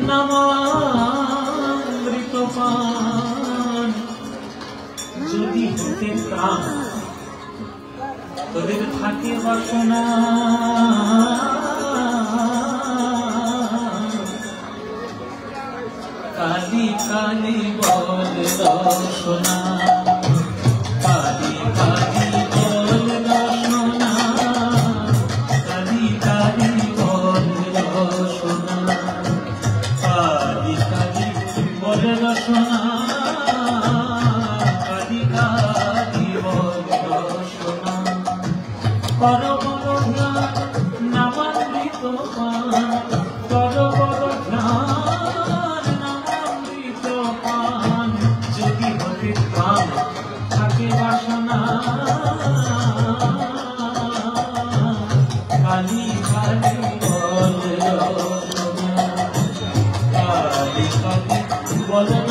নামামৃত পান যদি হতে প্রাণ তোদের থাকে বাসনা কালি কালি বল রসনা কালি কালি বল রসনা কালি কালি বল রসনা কালি কালি বল রসনা কালি কালি বল রসনা কর বড় ধ্যান নামামৃত পান কর বড় ধ্যান নামামৃত পান যদি হতে প্রাণ থাকে বাসনা কালি কালি বল রসনা কালি কালি বল